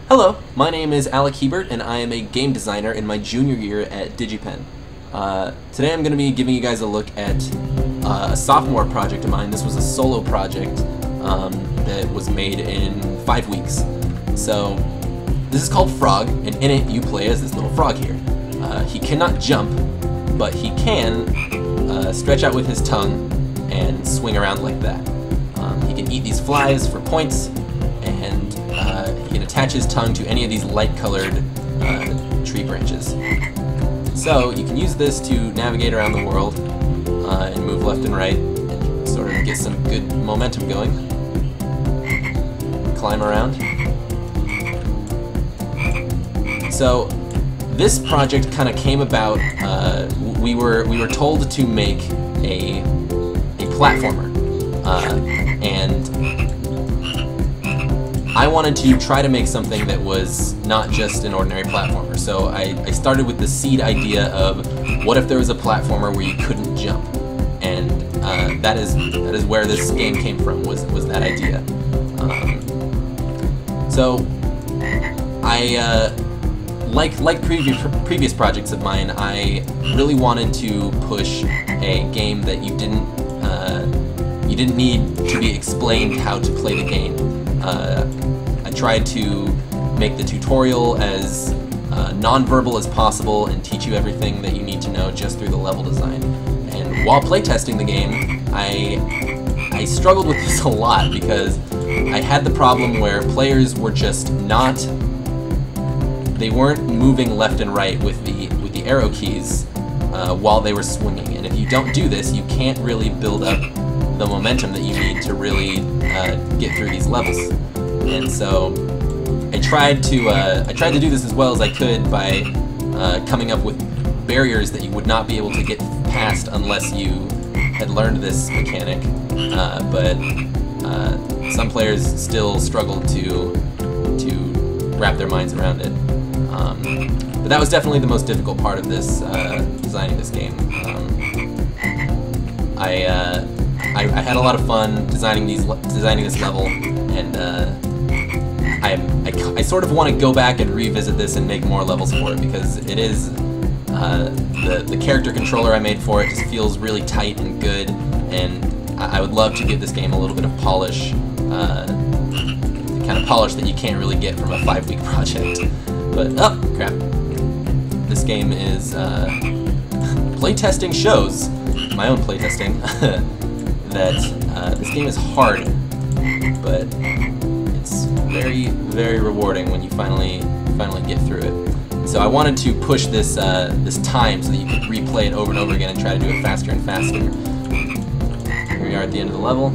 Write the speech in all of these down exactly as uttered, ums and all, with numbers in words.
Hello, my name is Alec Hebert, and I am a game designer in my junior year at DigiPen. Uh, today I'm going to be giving you guys a look at uh, a sophomore project of mine. This was a solo project um, that was made in five weeks. So this is called Frog, and in it you play as this little frog here. Uh, he cannot jump, but he can uh, stretch out with his tongue and swing around like that. Um, he can eat these flies for points, and uh, he can attach his tongue to any of these light-colored uh, tree branches. So you can use this to navigate around the world uh, and move left and right, and sort of get some good momentum going. Climb around. So this project kind of came about. Uh, we were we were told to make a a platformer, uh, and I wanted to try to make something that was not just an ordinary platformer. So I, I started with the seed idea of what if there was a platformer where you couldn't jump, and uh, that is that is where this game came from. Was was that idea? Um, so I. Uh, Like like previous previous projects of mine, I really wanted to push a game that you didn't uh, you didn't need to be explained how to play the game. Uh, I tried to make the tutorial as uh, non-verbal as possible and teach you everything that you need to know just through the level design. And while playtesting the game, I I struggled with this a lot because I had the problem where players were just not. They weren't moving left and right with the with the arrow keys uh, while they were swinging, and if you don't do this, you can't really build up the momentum that you need to really uh, get through these levels. And so I tried to uh, I tried to do this as well as I could by uh, coming up with barriers that you would not be able to get past unless you had learned this mechanic. Uh, but uh, some players still struggled to to wrap their minds around it. Um, but that was definitely the most difficult part of this, uh, designing this game. Um, I, uh, I I had a lot of fun designing these designing this level, and uh, I, I I sort of want to go back and revisit this and make more levels for it, because it is uh, the the character controller I made for it just feels really tight and good, and I, I would love to give this game a little bit of polish, uh, the kind of polish that you can't really get from a five-week project. But, oh, crap. This game is, uh, playtesting shows, my own playtesting, that uh, this game is hard, but it's very, very rewarding when you finally, finally get through it. So I wanted to push this, uh, this time so that you could replay it over and over again and try to do it faster and faster. Here we are at the end of the level.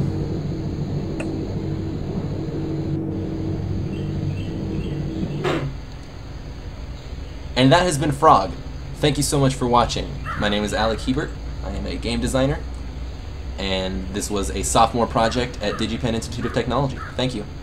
And that has been Frog. Thank you so much for watching. My name is Alec Hebert. I am a game designer, and this was a sophomore project at DigiPen Institute of Technology. Thank you.